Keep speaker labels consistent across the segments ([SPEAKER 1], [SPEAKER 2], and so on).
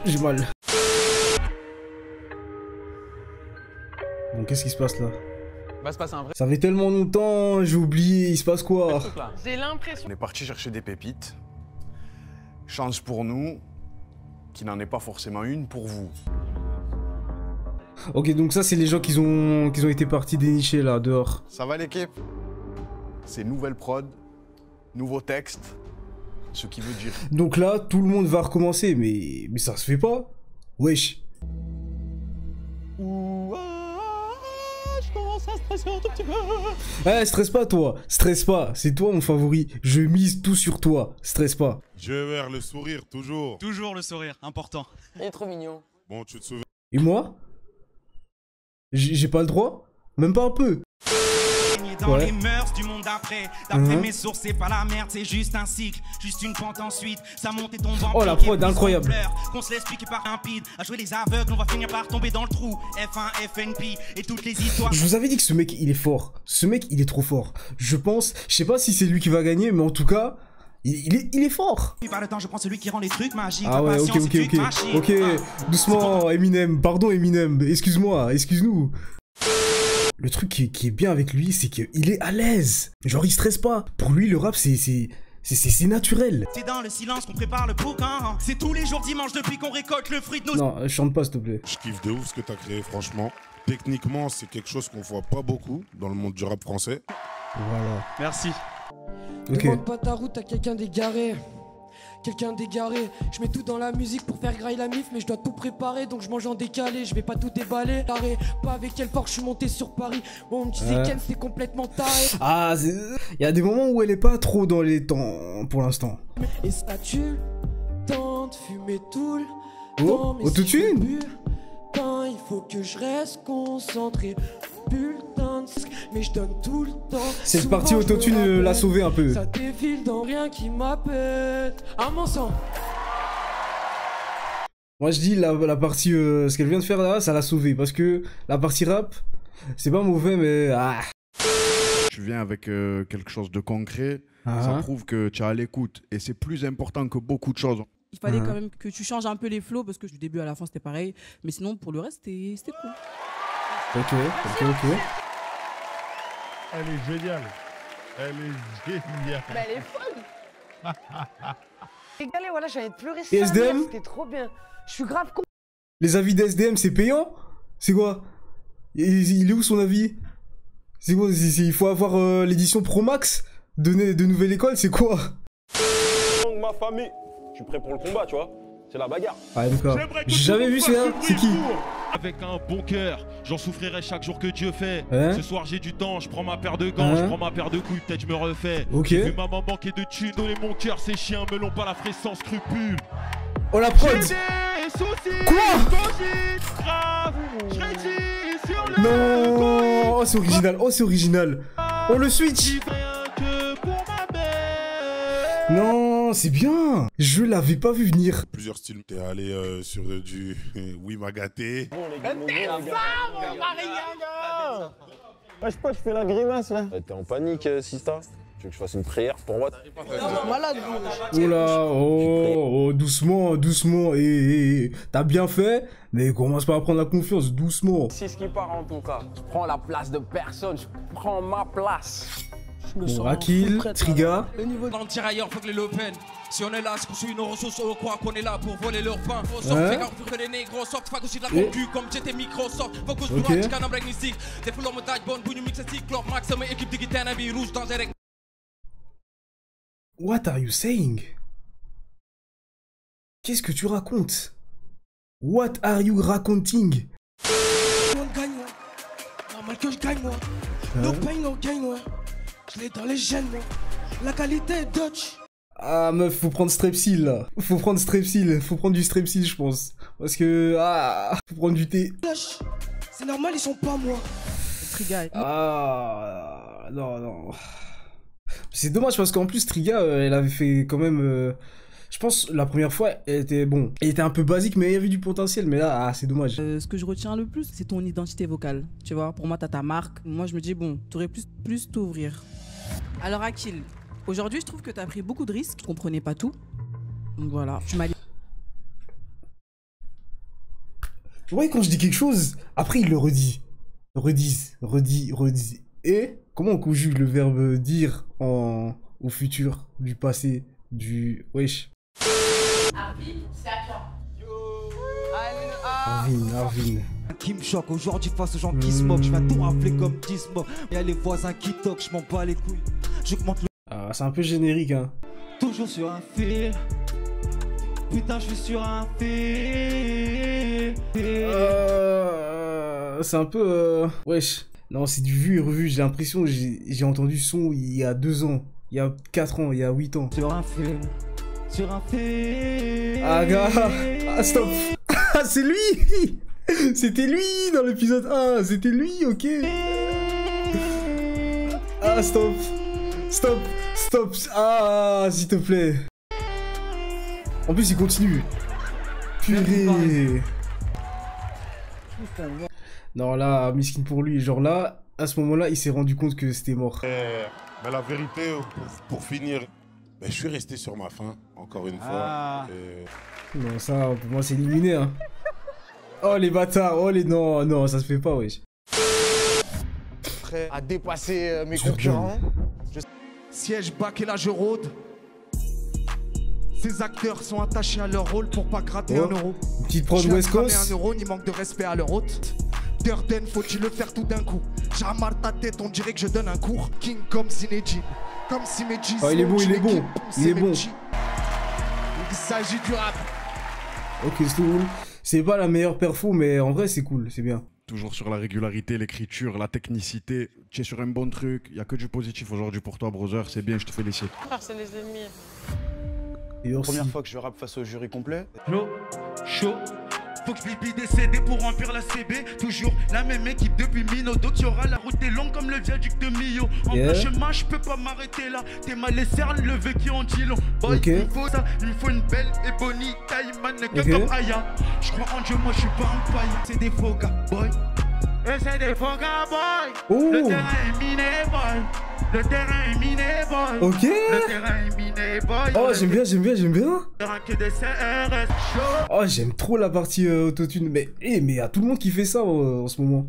[SPEAKER 1] J'ai mal. Bon, qu'est-ce qui se passe là?
[SPEAKER 2] Va se passer un vrai
[SPEAKER 1] Ça fait tellement longtemps, j'ai oublié, il se passe quoi?
[SPEAKER 2] truc là.
[SPEAKER 3] J'ai l'impression.
[SPEAKER 4] On est parti chercher des pépites. Chance pour nous qu'il n'en est pas forcément une pour vous.
[SPEAKER 1] Ok, donc ça, c'est les gens qui ont été partis dénicher là, dehors.
[SPEAKER 4] Ça va l'équipe? C'est nouvelle prod, nouveau texte, ce qui veut dire...
[SPEAKER 1] Donc là, tout le monde va recommencer, mais ça se fait pas. Wesh.
[SPEAKER 2] Je commence à stresser un tout petit peu.
[SPEAKER 1] Eh, stresse pas toi, stresse pas, c'est toi mon favori. Je mise tout sur toi, stresse pas.
[SPEAKER 5] Je vais vers le sourire, toujours.
[SPEAKER 6] Toujours le sourire, important.
[SPEAKER 3] Il est trop mignon.
[SPEAKER 5] Bon, tu te souviens
[SPEAKER 1] Et moi? J'ai pas le droit? Même pas un peu.
[SPEAKER 6] Dans
[SPEAKER 1] Ouais.
[SPEAKER 6] les mœurs du monde d'après. D'après mes sources, c'est pas la merde, c'est juste un cycle, juste une pente ensuite. Ça monte et tombe en
[SPEAKER 1] Oh, la
[SPEAKER 6] pique,
[SPEAKER 1] prod,
[SPEAKER 6] et puis
[SPEAKER 1] incroyable.
[SPEAKER 6] sans pleurs, qu'on se laisse piquer par limpide. À jouer les aveugles, on va finir par tomber dans le trou. F1, FNP et toutes les histoires.
[SPEAKER 1] Je vous avais dit que ce mec, il est fort. Ce mec, il est trop fort. Je sais pas si c'est lui qui va gagner, mais en tout cas, il est fort.
[SPEAKER 6] Par le temps, je prends celui qui rend les trucs magiques.
[SPEAKER 1] Ah
[SPEAKER 6] La
[SPEAKER 1] ouais,
[SPEAKER 6] patience,
[SPEAKER 1] ok,
[SPEAKER 6] c'est une machine.
[SPEAKER 1] ok,
[SPEAKER 6] Ah.
[SPEAKER 1] doucement, Eminem, pardon Eminem, excuse-moi, excuse-nous. Le truc qui est bien avec lui, c'est qu'il est à l'aise. Genre, il stresse pas. Pour lui, le rap, c'est naturel.
[SPEAKER 6] C'est dans le silence qu'on prépare le boucan. C'est tous les jours dimanche depuis qu'on récolte le fruit de nos...
[SPEAKER 1] Non, chante pas, s'il te plaît.
[SPEAKER 5] Je kiffe de ouf ce que t'as créé, franchement. Techniquement, c'est quelque chose qu'on voit pas beaucoup dans le monde du rap français.
[SPEAKER 1] Voilà.
[SPEAKER 6] Merci.
[SPEAKER 1] Ok.
[SPEAKER 7] Demande pas ta route à quelqu'un d'égaré. Quelqu'un d'égaré. Je mets tout dans la musique pour faire grailler la mif, mais je dois tout préparer, donc je mange en décalé. Je vais pas tout déballer. Taré, pas avec quelle force je suis monté sur Paris. Bon, tu sais Ken, c'est complètement taré.
[SPEAKER 1] Ah, il y a des moments où elle est pas trop dans les temps pour l'instant.
[SPEAKER 7] Et ça tue, tente, fumer tout le
[SPEAKER 1] Oh,
[SPEAKER 7] temps. Mais
[SPEAKER 1] autotune.
[SPEAKER 7] si je bue, ben, il faut que je reste concentré. Putain de sc- mais je donne tout le temps.
[SPEAKER 1] Cette
[SPEAKER 7] Souvent,
[SPEAKER 1] partie
[SPEAKER 7] je me
[SPEAKER 1] autotune
[SPEAKER 7] rappelle.
[SPEAKER 1] l'a sauvé un peu.
[SPEAKER 7] Ça défile dans rien qui m'appelle. À mon sang.
[SPEAKER 1] Moi je dis la partie ce qu'elle vient de faire là, ça l'a sauvé parce que la partie rap, c'est pas mauvais mais ah.
[SPEAKER 4] Tu viens avec quelque chose de concret,
[SPEAKER 1] Ah.
[SPEAKER 4] ça prouve que tu es à l'écoute. Et c'est plus important que beaucoup de choses.
[SPEAKER 8] Il fallait quand même que tu changes un peu les flows parce que du début à la fin c'était pareil. Mais sinon pour le reste c'était cool.
[SPEAKER 1] Ok.
[SPEAKER 5] Elle est géniale. Elle est géniale.
[SPEAKER 3] Bah, elle est folle. Régalé, voilà, j'allais te pleurer.
[SPEAKER 1] Et
[SPEAKER 3] sa mère,
[SPEAKER 1] SDM?
[SPEAKER 3] C'était trop bien. Je suis grave con.
[SPEAKER 1] Les avis d'SDM c'est payant? C'est quoi? Il est où son avis? C'est quoi? Il faut avoir l'édition Pro Max de Nouvelle École, c'est quoi?
[SPEAKER 9] Ma famille, je suis prêt pour le combat, tu vois. C'est la bagarre.
[SPEAKER 1] Ah donc j'ai jamais vu celui-là, c'est qui?
[SPEAKER 10] Avec un bon cœur, j'en souffrirai chaque jour que Dieu fait.
[SPEAKER 1] Hein?
[SPEAKER 10] Ce soir j'ai du temps, je prends ma paire de gants, je
[SPEAKER 1] Hein?
[SPEAKER 10] prends ma paire de couilles, peut-être je me refais.
[SPEAKER 1] Ok.
[SPEAKER 10] J'ai vu maman manquer de thunes, donner mon cœur, ces chiens me l'ont pas la fraise sans scrupule.
[SPEAKER 1] Oh la prod!
[SPEAKER 10] J'ai des soucis,
[SPEAKER 1] Quoi?
[SPEAKER 10] grave, je réussis sur le
[SPEAKER 1] Non! Oh c'est original, oh c'est original! Oh le switch!
[SPEAKER 10] rien que pour ma mère.
[SPEAKER 1] Non, c'est bien! Je l'avais pas vu venir.
[SPEAKER 5] Plusieurs styles. T'es allé sur du oui m'a gâté.
[SPEAKER 9] Ouais, je sais pas, je fais la grimace là. T'es en panique, Sista? Tu veux que je fasse une prière pour moi?
[SPEAKER 3] Malade,
[SPEAKER 1] Oh là, oh, doucement, doucement, et t'as bien fait, mais commence pas à prendre la confiance, doucement.
[SPEAKER 3] C'est ce qui part en tout cas. Je prends la place de personne, je prends ma place. Je me
[SPEAKER 1] Bon, Akil, Triga.
[SPEAKER 3] Le niveau
[SPEAKER 6] Dans le tirailleur, fuck les Le Pen. Si on est là, c'est qu'on suit nos ressources, on croit qu'on est là pour voler leur pain. Faut
[SPEAKER 1] Ouais.
[SPEAKER 6] sortir, fais gaffe que les négros sortent, fuck aussi de la
[SPEAKER 1] Et-
[SPEAKER 6] concu comme j'étais Microsoft. Focus
[SPEAKER 1] Ok.
[SPEAKER 6] pour un chican en blague mystique. Des foules en montagne, bonne bouille, mix et cyclope, max, mais équipe de guitare, un rouge dans un
[SPEAKER 1] What are you saying? Qu'est-ce que tu racontes? What are you raconting?
[SPEAKER 7] On gagne, moi. Normal que je gagne, moi. No pain, no gain, moi. Je l'ai dans les gènes, moi. La qualité est Dutch.
[SPEAKER 1] Ah meuf, faut prendre Strepsil là. Faut prendre Strepsil, faut prendre du Strepsil je pense. Parce que, faut prendre du thé.
[SPEAKER 7] Lâche. C'est normal, ils sont pas moi.
[SPEAKER 8] Triga.
[SPEAKER 1] Ah, non. C'est dommage parce qu'en plus Triga, elle avait fait quand même... je pense la première fois, elle était un peu basique, mais il y avait du potentiel. Mais là, c'est dommage.
[SPEAKER 8] Ce que je retiens le plus, c'est ton identité vocale. Tu vois, pour moi, t'as ta marque. Moi, je me dis, bon, t'aurais plus t'ouvrir. Alors, Akil, aujourd'hui, je trouve que t'as pris beaucoup de risques. Je comprenais pas tout. Donc voilà, tu m'as
[SPEAKER 1] Ouais, quand je dis quelque chose, après il le redit. Redis. Et comment on conjugue le verbe dire au futur, du passé, du... Wesh.
[SPEAKER 11] Arvin, c'est à toi.
[SPEAKER 1] Arvin.
[SPEAKER 12] Qui me choque aujourd'hui face aux gens qui se moquent. Je vais tout rappeler comme 10 mots. Y'a les voisins qui toquent, je m'en bats les couilles. J'augmente le.
[SPEAKER 1] Ah, c'est un peu générique, hein.
[SPEAKER 12] Toujours sur un fil. Putain, je suis sur un fil.
[SPEAKER 1] C'est un peu... Wesh. Non, c'est du vu et revu. J'ai l'impression que j'ai entendu son il y a 2 ans. Il y a 4 ans, il y a 8 ans.
[SPEAKER 12] Sur un fil. Sur un fil.
[SPEAKER 1] Ah, gars. Ah, stop. Ah, c'est lui. C'était lui dans l'épisode 1. C'était lui, ok. Ah, stop. Ah, s'il te plaît. En plus, il continue. Purée. Non, là, miskin pour lui. Genre là, à ce moment-là, il s'est rendu compte que c'était mort.
[SPEAKER 5] Mais la vérité, pour finir, je suis resté sur ma faim, encore une fois.
[SPEAKER 1] Non, ça, pour moi, c'est éliminé, hein. Oh, les bâtards. Oh, les... Non, ça se fait pas, wesh.
[SPEAKER 4] Prêt à dépasser mes concurrents.
[SPEAKER 13] Siège bac et là je rôde. Ces acteurs sont attachés à leur rôle pour pas gratter 1 euro.
[SPEAKER 1] Petite prod West Coast.
[SPEAKER 13] 1 euro, ni manque de respect à leur hôte. Durden, faut-il le faire tout d'un coup? J'amarre ta tête, on dirait que je donne un cours. King comme Zinedine, comme si mes G's.
[SPEAKER 1] Oh, il est bon.
[SPEAKER 13] Il s'agit du rap.
[SPEAKER 1] Ok, c'est cool. C'est pas la meilleure perfo, mais en vrai, c'est cool, c'est bien.
[SPEAKER 14] Toujours sur la régularité, l'écriture, la technicité. Tu es sur un bon truc. Il n'y a que du positif aujourd'hui pour toi, brother. C'est bien, je te félicite.
[SPEAKER 11] C'est les ennemis.
[SPEAKER 1] Et
[SPEAKER 4] première fois que je rappe face au jury complet.
[SPEAKER 6] Chaud. Faut que Bibi décédé pour remplir la CB. Toujours la même équipe depuis Minodo. Tu auras la route est longue comme le viaduc de Millau. En plein chemin, je peux pas m'arrêter là. T'es mal les cernes, le vécu en dit long. Boy, il me faut ça, il me faut une belle et bonnie taille, man, que comme Aya. Je crois en Dieu, moi je suis pas un païen. C'est des faux gars, boy. Et c'est des faux gars, boy. Le terrain est miné, boy. Le terrain est miné, boy.
[SPEAKER 1] Ok.
[SPEAKER 6] Le terrain est miné, boy.
[SPEAKER 1] Oh, j'aime bien.
[SPEAKER 6] Que des CRS chaud.
[SPEAKER 1] Oh, j'aime trop la partie autotune. Mais y a tout le monde qui fait ça en ce moment.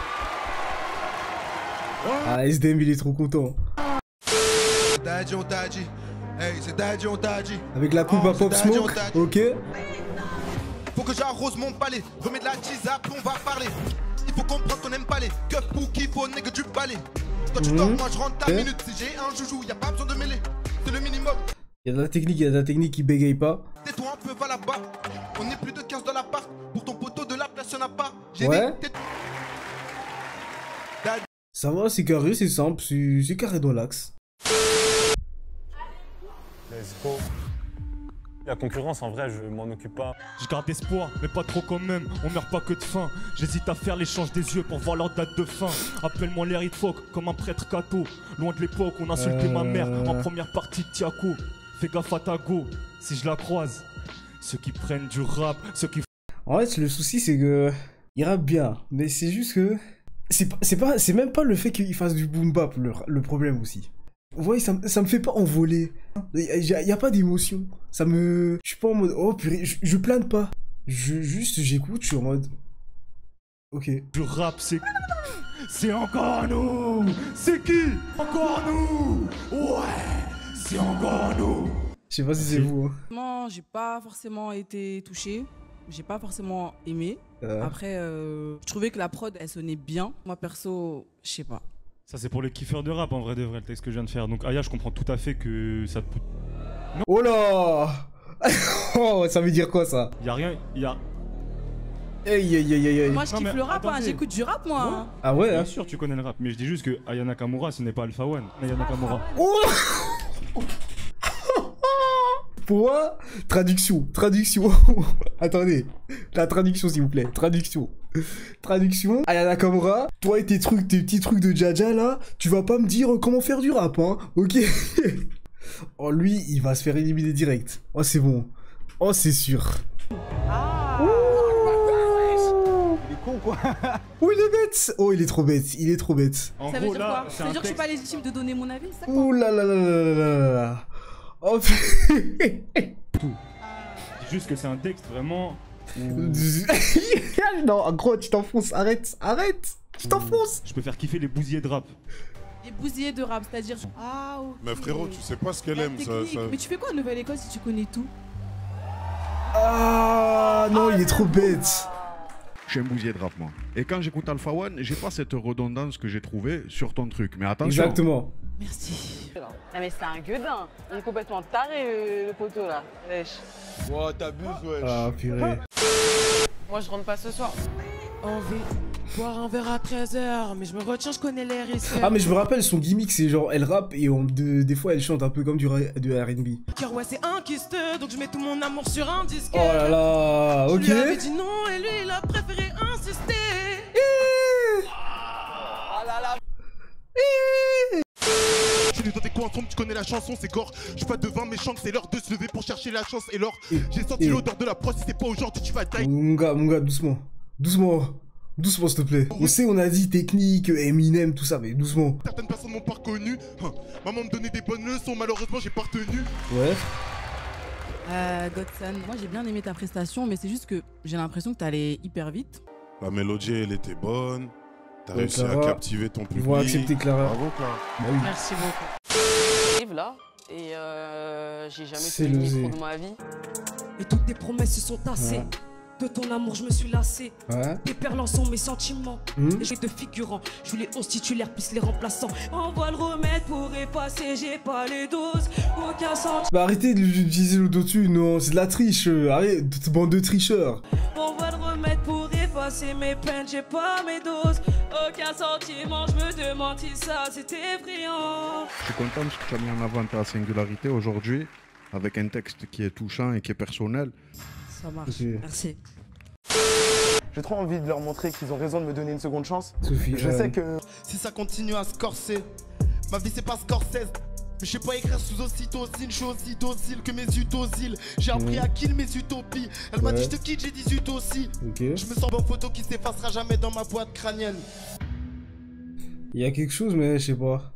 [SPEAKER 1] Ah, SDM, il est trop content.
[SPEAKER 13] Daddy, on t'a dit. Hey, c'est Daddy, on t'a dit.
[SPEAKER 1] Avec la coupe à Pop Smoke, ok.
[SPEAKER 13] Faut que j'arrose mon palais. Remets de la tisap, on va parler. Il faut comprendre qu'on aime pas les keufs pour qu'il faut nègre du balai. Quand tu dors, moi je rentre ta minute. Si j'ai un joujou, y'a pas besoin de mêler. C'est le minimum.
[SPEAKER 1] Il y a de la technique qui bégaye pas.
[SPEAKER 13] Tais-toi un peu, va là-bas. On est plus de 15 dans l'appart. Pour ton poteau de la place, y'en a pas.
[SPEAKER 1] Ouais. Ça va, c'est carré, c'est simple, c'est carré dans l'axe.
[SPEAKER 9] Let's go. La concurrence, en vrai, je m'en occupe pas.
[SPEAKER 10] Je garde espoir, mais pas trop quand même. On meurt pas que de faim. J'hésite à faire l'échange des yeux pour voir leur date de fin. Appelle-moi Larry Folk, comme un prêtre catho. Loin de l'époque, on insultait ma mère en première partie de Tiako. Fais gaffe à ta go, si je la croise. Ceux qui prennent du rap, ceux qui...
[SPEAKER 1] En fait, le souci, c'est que... Il rappe bien, mais c'est juste que... C'est même pas le fait qu'il fasse du boom bap, le problème aussi. Vous voyez, ça me fait pas envoler. Y a pas d'émotion. Ça me... Je suis pas en mode... Oh purée, je plane pas. Juste, j'écoute, je suis en mode... Ok.
[SPEAKER 10] Du rap, c'est encore nous. C'est qui? Encore nous. Ouais, c'est encore nous.
[SPEAKER 1] Je sais pas si c'est vous.
[SPEAKER 8] Non, j'ai pas forcément été touché. J'ai pas forcément aimé. Après, je trouvais que la prod, elle sonnait bien. Moi, perso, je sais pas.
[SPEAKER 10] Ça, c'est pour les kiffeurs de rap, en vrai de vrai, le texte que je viens de faire. Donc, Aya, je comprends tout à fait que ça peut...
[SPEAKER 1] Non. Oh là. Oh, ça veut dire quoi, ça?
[SPEAKER 10] Y'a rien, y'a...
[SPEAKER 1] Aïe.
[SPEAKER 8] Moi, je kiffe le rap, hein. J'écoute du rap, moi.
[SPEAKER 10] Ouais.
[SPEAKER 8] Hein.
[SPEAKER 1] Ah ouais,
[SPEAKER 10] bien sûr, tu connais le rap. Mais je dis juste que Aya Nakamura, ce n'est pas Alpha One. Aya Nakamura.
[SPEAKER 1] Oh. Pourquoi? Traduction. Attendez. La traduction, s'il vous plaît. Traduction. Aya Nakamura, toi et tes petits trucs de Jaja, là, tu vas pas me dire comment faire du rap, hein. Ok. Oh, lui, il va se faire éliminer direct. Oh, c'est bon. Oh, c'est sûr.
[SPEAKER 9] Il est con, quoi.
[SPEAKER 1] Oh, il est bête. Oh, il est trop bête.
[SPEAKER 8] En ça veut dire quoi? Ça veut dire que je suis pas légitime de donner mon avis, ça?
[SPEAKER 1] Ouh là là. Oh,
[SPEAKER 10] tout. Je dis juste que c'est un texte vraiment
[SPEAKER 1] Non, gros, tu t'enfonces, arrête, tu t'enfonces.
[SPEAKER 10] Je peux faire kiffer les bousillés de rap.
[SPEAKER 8] Les bousillés de rap, c'est-à-dire. Ah, ok.
[SPEAKER 5] Mais frérot, tu sais pas ce qu'elle
[SPEAKER 8] La
[SPEAKER 5] aime, ça.
[SPEAKER 8] technique. Mais tu fais quoi à Nouvelle École si tu connais tout?
[SPEAKER 1] Ah non, il est trop bête.
[SPEAKER 14] Je suis un bousier de rap, moi. Et quand j'écoute Alpha One, j'ai pas cette redondance que j'ai trouvée sur ton truc. Mais attention.
[SPEAKER 1] Exactement.
[SPEAKER 8] Merci.
[SPEAKER 11] Non mais c'est un gueudin. Il est complètement taré le poteau là. Wesh.
[SPEAKER 9] Ouais, t'abuses, wesh.
[SPEAKER 1] Ah, purée.
[SPEAKER 11] Moi je rentre pas ce soir.
[SPEAKER 7] Envie boire un verre à 13h, mais je me retiens, je connais les risques.
[SPEAKER 1] Ah, mais je me rappelle, son gimmick, c'est genre, elle rappe et des fois, elle chante un peu comme du R&B.
[SPEAKER 7] Car ouais, c'est un kiste, donc je mets tout mon amour sur un disque.
[SPEAKER 1] Oh là là, ok.
[SPEAKER 7] Je lui avais dit non et lui, il a préféré insister.
[SPEAKER 13] Ah là là. Je suis dans tes coins sombres, tu connais la chanson, c'est gore. Je suis pas devin méchant, c'est l'heure de se lever pour chercher la chance et l'or. J'ai senti l'odeur de la proie, si c'est pas aujourd'hui, tu vas tailler.
[SPEAKER 1] Mon gars, doucement. Doucement, s'il te plaît. On sait, on a dit technique, Eminem, tout ça, mais doucement.
[SPEAKER 13] Certaines personnes m'ont pas reconnu. Maman me donnait des bonnes leçons, malheureusement, j'ai pas retenu.
[SPEAKER 1] Ouais.
[SPEAKER 8] Godson, moi j'ai bien aimé ta prestation, mais c'est juste que j'ai l'impression que t'allais hyper vite.
[SPEAKER 5] La mélodie, elle était bonne. T'as
[SPEAKER 1] Ouais,
[SPEAKER 5] réussi
[SPEAKER 1] Clara.
[SPEAKER 5] à captiver ton public.
[SPEAKER 1] Ils vont accepter Clara.
[SPEAKER 5] Bravo, Clara.
[SPEAKER 1] Bah oui.
[SPEAKER 11] Merci beaucoup. J'arrive là et j'ai jamais
[SPEAKER 1] C'est
[SPEAKER 11] fait le
[SPEAKER 1] l'osé.
[SPEAKER 11] micro de ma vie.
[SPEAKER 7] Et toutes tes promesses se sont tassées.
[SPEAKER 1] Ouais.
[SPEAKER 7] De ton amour, je me suis lassé.
[SPEAKER 1] Ouais.
[SPEAKER 7] Tes perles sont mes sentiments. Et j'ai de figurants. Je voulais 11 titulaires plus les remplaçants. On va le remettre pour effacer. J'ai pas les doses. Aucun sentiment.
[SPEAKER 1] Bah arrêtez d'utiliser l'autotune, non, c'est de la triche. Arrête, bande de tricheurs.
[SPEAKER 7] On va le remettre pour effacer mes peines. J'ai pas mes doses. Aucun sentiment. Je me demande si ça c'était brillant.
[SPEAKER 14] Je suis content parce que tu as mis en avant ta singularité aujourd'hui avec un texte qui est touchant et qui est personnel.
[SPEAKER 8] Ça marche.
[SPEAKER 1] Ok.
[SPEAKER 7] Merci.
[SPEAKER 15] J'ai trop envie de leur montrer qu'ils ont raison de me donner une seconde chance.
[SPEAKER 1] Sophie,
[SPEAKER 15] Je sais que...
[SPEAKER 13] Si ça continue à se corser, ma vie c'est pas Scorsese. Mais je sais pas écrire sous ocytocine, je suis aussi docile que mes utosyles. J'ai appris à kill mes utopies. Elle m'a dit je te quitte, j'ai dit aussi.
[SPEAKER 1] Ok.
[SPEAKER 13] Je me sens en photo qui s'effacera jamais dans ma boîte crânienne.
[SPEAKER 1] Il y a quelque chose, mais je sais pas.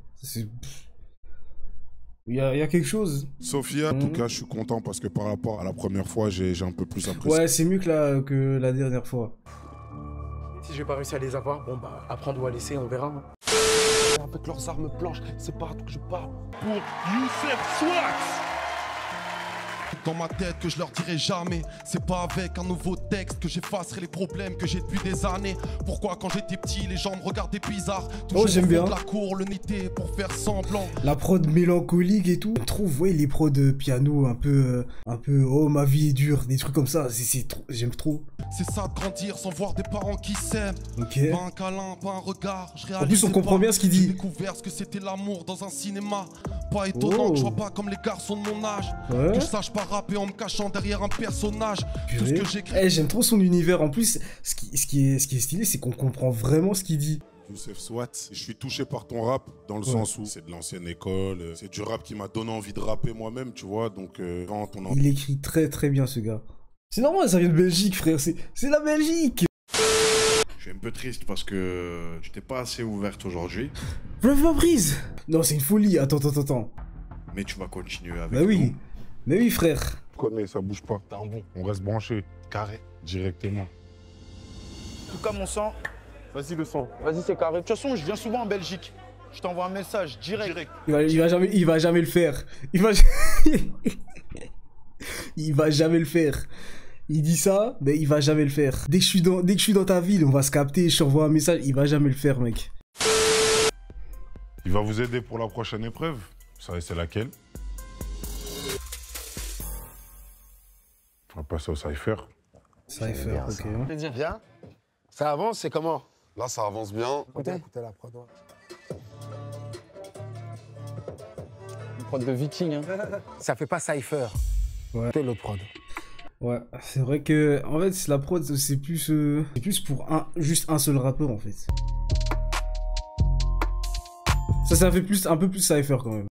[SPEAKER 1] Il y a quelque chose.
[SPEAKER 5] Sophia, en tout cas, je suis content parce que par rapport à la première fois, j'ai un peu plus apprécié.
[SPEAKER 1] Ouais, c'est mieux que la dernière fois.
[SPEAKER 15] Si j'ai pas réussi à les avoir, bon bah apprendre ou à laisser, on verra. Avec leurs armes blanches, c'est partout que je pars.
[SPEAKER 13] Pour Youssef Swax. Dans ma tête que je leur dirai jamais. C'est pas avec un nouveau texte que j'effacerai les problèmes que j'ai depuis des années. Pourquoi quand j'étais petit les gens me regardaient bizarre.
[SPEAKER 1] Oh, j'aime bien.
[SPEAKER 13] La cour, le nité pour faire semblant.
[SPEAKER 1] La prod mélancolique et tout. Je trouve, ouais, les prods piano un peu, oh ma vie est dure, des trucs comme ça, c'est trop, j'aime trop.
[SPEAKER 13] C'est ça de grandir sans voir des parents qui s'aiment.
[SPEAKER 1] Ok.
[SPEAKER 13] Pas un câlin, pas un regard.
[SPEAKER 1] En plus, on comprend bien ce qu'il dit.
[SPEAKER 13] J'ai découvert ce que c'était l'amour dans un cinéma. Pas étonnant que je sois pas comme les garçons de mon âge.
[SPEAKER 1] Ouais.
[SPEAKER 13] Que je sache pas rapper en me cachant derrière un personnage. Tout ce que j'écris.
[SPEAKER 1] Eh, j'aime trop son univers. En plus, ce qui est stylé, c'est qu'on comprend vraiment ce qu'il dit.
[SPEAKER 5] Youssef Swax, je suis touché par ton rap dans le sens où c'est de l'ancienne école, c'est du rap qui m'a donné envie de rapper moi-même, tu vois, donc quand on en...
[SPEAKER 1] Il écrit très très bien ce gars. C'est normal, ça vient de Belgique, frère, c'est la Belgique.
[SPEAKER 14] Je suis un peu triste parce que tu t'es pas assez ouverte aujourd'hui.
[SPEAKER 1] Bref, ma prise. Non, c'est une folie, attends.
[SPEAKER 14] Mais tu vas continuer avec
[SPEAKER 1] Bah oui,
[SPEAKER 14] nous.
[SPEAKER 1] mais oui, frère.
[SPEAKER 5] Connais, ça bouge pas.
[SPEAKER 15] T'es un bon.
[SPEAKER 5] On reste branché.
[SPEAKER 15] Carré.
[SPEAKER 5] Directement.
[SPEAKER 9] En tout cas, mon sang, vas-y le sang. Vas-y, c'est carré. De toute façon, je viens souvent en Belgique. Je t'envoie un message direct.
[SPEAKER 1] Il va jamais le faire. Il va jamais le faire. Il dit ça, mais il va jamais le faire. Dès que je suis dans ta ville, on va se capter, je t'envoie un message, il va jamais le faire, mec.
[SPEAKER 5] Il va vous aider pour la prochaine épreuve. Vous savez, c'est laquelle? On va passer au cypher.
[SPEAKER 1] Cypher, ok.
[SPEAKER 15] Bien. Ça avance, c'est comment?
[SPEAKER 9] Là, ça avance bien.
[SPEAKER 15] Écoutez la prod. Une prod de viking, hein. Ça fait pas cypher.
[SPEAKER 1] Ouais.
[SPEAKER 15] C'est l'autre prod.
[SPEAKER 1] Ouais, c'est vrai que, en fait, la prod, c'est plus pour juste un seul rappeur, en fait. Ça fait un peu plus cypher, quand même.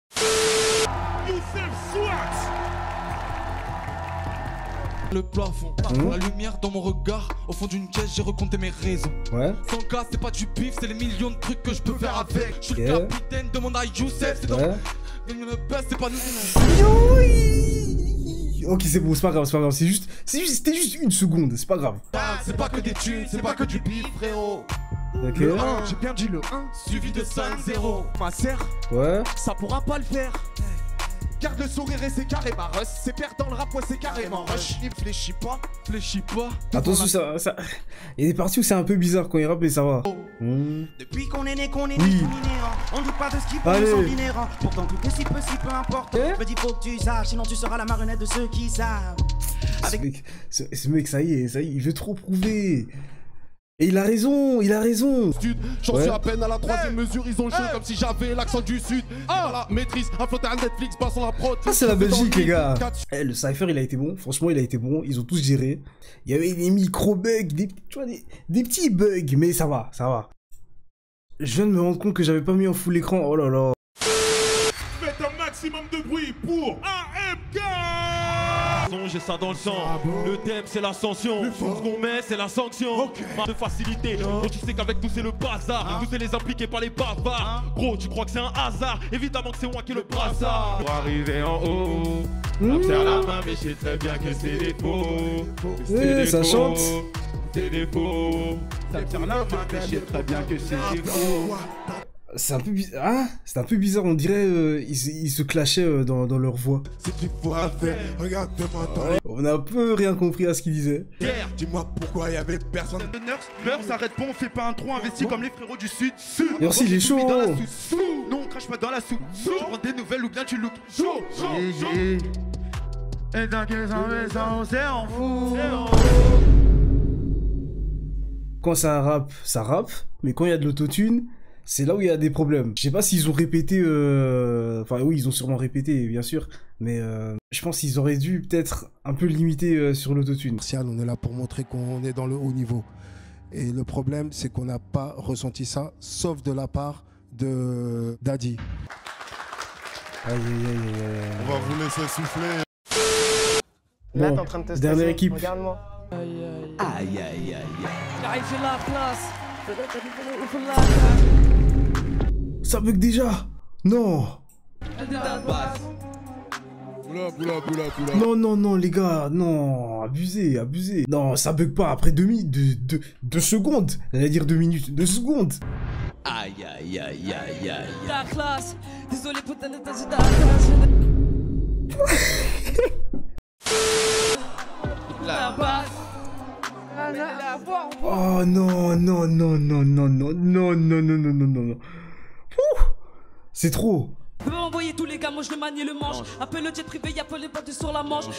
[SPEAKER 6] Le plafond, la lumière dans mon regard. Au fond d'une caisse, j'ai recompté mes raisons.
[SPEAKER 1] Ouais.
[SPEAKER 6] Sans cas, c'est pas du pif, c'est les millions de trucs que je peux faire avec. Je suis le capitaine, demande à Youssef, c'est dans.
[SPEAKER 1] Ouais.
[SPEAKER 6] Le best, c'est pas nous.
[SPEAKER 1] Ok, c'est bon, c'est pas grave, c'est pas grave. C'était juste une seconde, c'est pas grave.
[SPEAKER 16] C'est pas que des thunes, c'est pas que du bif, frérot.
[SPEAKER 1] Ok.
[SPEAKER 16] Le 1, j'ai bien dit le 1, suivi de 5-0. Ma sœur,
[SPEAKER 1] Ouais.
[SPEAKER 16] ça pourra pas le faire. Garde le sourire et c'est carré ma rush. C'est perdre dans le rap, ouais, c'est carrément rush. Il fléchit pas, fléchit pas.
[SPEAKER 1] Attention, ça... Il y a des parties où c'est un peu bizarre quand il rappe, mais ça va.
[SPEAKER 17] Depuis qu'on est né minéraux. On doute pas de ce qui peut
[SPEAKER 1] Allez.
[SPEAKER 17] nous sont minéraux. Pourtant tout est si peu important. Me dis faut que tu saches, sinon tu seras la marionnette de ceux qui savent.
[SPEAKER 1] Ce mec, ça y est, il veut trop prouver. Et il a raison, il a raison.
[SPEAKER 16] J'en suis à peine à la 3ème mesure, ils ont le chaud comme si j'avais l'accent du sud. Voilà, maîtrise, un flotter à Netflix, passant la prod.
[SPEAKER 1] Ça, c'est la Belgique, les gars. Eh, le cypher, il a été bon. Franchement, il a été bon. Ils ont tous géré. Il y avait des micro-bugs, tu vois, des petits bugs, mais ça va, ça va. Je viens de me rendre compte que j'avais pas mis en full écran. Oh là là.
[SPEAKER 10] Faites un maximum de bruit pour AMK. J'ai ça dans le sang. Le thème c'est l'ascension. Ce qu'on met c'est la sanction. De facilité. Donc tu sais qu'avec nous c'est le bazar. Nous c'est les impliqués par les barbares. Gros, tu crois que c'est un hasard? Évidemment que c'est moi qui ai le brassard. Pour arriver en haut, on serre la main, mais je sais très bien que c'est des faux.
[SPEAKER 1] Ça chante.
[SPEAKER 10] C'est des faux. Ça me serre la main, mais je sais très bien que c'est des faux.
[SPEAKER 1] C'est un peu bizarre. Ah, c'est un peu bizarre. On dirait ils se clashaient dans leur voix.
[SPEAKER 16] Si tu pourras faire, regarde-moi dans les...
[SPEAKER 1] On a un peu rien compris à ce qu'ils disaient.
[SPEAKER 16] Dis-moi pourquoi il y avait personne.
[SPEAKER 9] Meurs, s'arrête pas, on fait pas un trou, investi comme les frérots du sud.
[SPEAKER 1] Merci, il est chaud.
[SPEAKER 9] Non, on crache pas dans la soupe. Tu prends des nouvelles ou bien tu look. Et t'inquiète, on s'en fout.
[SPEAKER 1] Quand ça rappe. Mais quand il y a de l'autotune, c'est là où il y a des problèmes. Je sais pas s'ils ont répété... Enfin oui, ils ont sûrement répété, bien sûr. Mais je pense qu'ils auraient dû peut-être un peu limiter sur l'autotune.
[SPEAKER 18] On est là pour montrer qu'on est dans le haut niveau. Et le problème, c'est qu'on n'a pas ressenti ça, sauf de la part de Daddy.
[SPEAKER 1] Aïe, aïe, aïe, aïe.
[SPEAKER 5] On va vous laisser souffler.
[SPEAKER 1] Bon,
[SPEAKER 19] Là, t'es en train de te stresser.
[SPEAKER 1] dernière équipe.
[SPEAKER 19] Regarde-moi.
[SPEAKER 7] Aïe, aïe,
[SPEAKER 19] Aïe, aïe, aïe.
[SPEAKER 7] J'arrive, j'ai la place.
[SPEAKER 1] Ça bug déjà. Non. Non, les gars, non, abusez. Non, ça bug pas après 2 secondes. J'allais dire 2 minutes, 2 secondes.
[SPEAKER 19] Aïe, aïe, aïe, aïe, aïe.
[SPEAKER 7] La classe. Désolé, putain, de ta classe. La base.
[SPEAKER 1] Oh non. C'est trop.
[SPEAKER 7] Je peux envoyer tous les gars, moi je le manie le manche. Appelle le jet privé, y'a pas les bateaux sur la manche.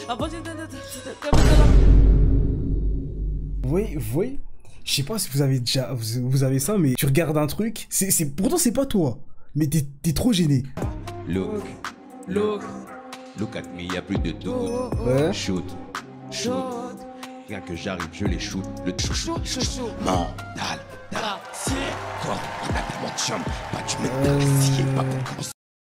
[SPEAKER 1] Vous voyez, je sais pas si vous avez déjà, vous avez ça, mais tu regardes un truc, pourtant c'est pas toi, mais t'es trop gêné.
[SPEAKER 19] Look at me, y'a plus de doute.
[SPEAKER 1] Ouais.
[SPEAKER 19] Shoot. Rien que j'arrive, je les shoot. Le shoot. Mental. Toi, on a tellement de chum. Pas tu me taxis, pas pour commencer.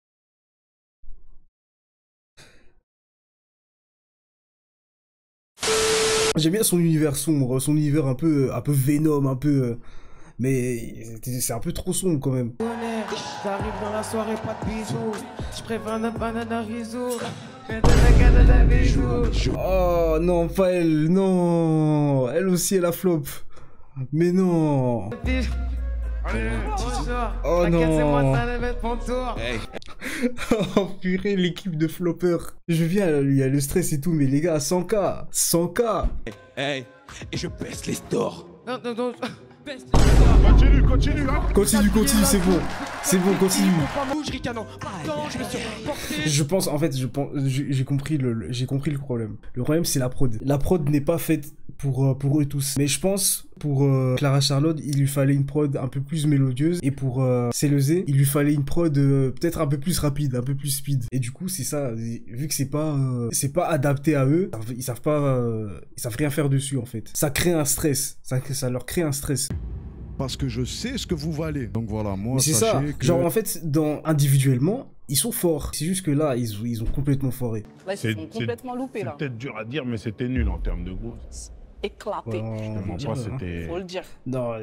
[SPEAKER 1] J'aime bien son univers sombre, son univers un peu Venom, un peu... mais c'est un peu trop sombre quand même.
[SPEAKER 7] J'arrive dans la soirée, pas de bisous. Je préfère un banana risotto.
[SPEAKER 1] Oh non, pas elle, non. Elle aussi, elle a flop. Mais non. Oh non. Oh purée, l'équipe de floppers. Je viens, il y a le stress et tout, mais les gars, 100K. 100K.
[SPEAKER 19] Hey, et je baisse les stores.
[SPEAKER 7] Non.
[SPEAKER 5] Continue, hein.
[SPEAKER 1] Continue, c'est bon. C'est bon, continue.
[SPEAKER 7] Je
[SPEAKER 1] pense, j'ai compris le problème. Le problème, c'est la prod. La prod n'est pas faite pour eux tous. Mais je pense, pour Clara Charlotte, il lui fallait une prod un peu plus mélodieuse. Et pour Célezé, il lui fallait une prod peut-être un peu plus rapide, un peu plus speed. Et du coup, c'est ça. Vu que c'est pas adapté à eux, ils savent rien faire dessus, en fait. Ça crée un stress. Ça leur crée un stress.
[SPEAKER 14] Parce que je sais ce que vous valez. Donc voilà, moi,
[SPEAKER 1] c'est ça. Genre, en fait, individuellement, ils sont forts. C'est juste que là, ils ont complètement foiré.
[SPEAKER 11] Là, ils sont complètement loupés, là.
[SPEAKER 5] C'est peut-être dur à dire, mais c'était nul en termes de gros.
[SPEAKER 11] Éclaté. Faut le dire.
[SPEAKER 1] Non,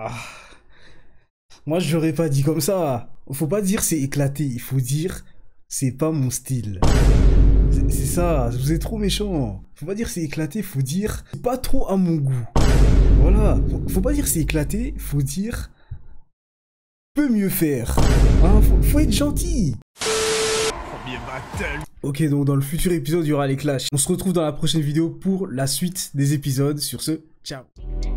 [SPEAKER 1] moi, j'aurais pas dit comme ça. Faut pas dire c'est éclaté. Il faut dire c'est pas mon style. C'est ça, vous êtes trop méchant. Faut pas dire c'est éclaté, faut dire pas trop à mon goût. Voilà, faut pas dire c'est éclaté, faut dire peut mieux faire. Hein, faut être gentil.
[SPEAKER 6] Premier battle.
[SPEAKER 1] Ok, donc dans le futur épisode, il y aura les clashs. On se retrouve dans la prochaine vidéo pour la suite des épisodes. Sur ce, ciao.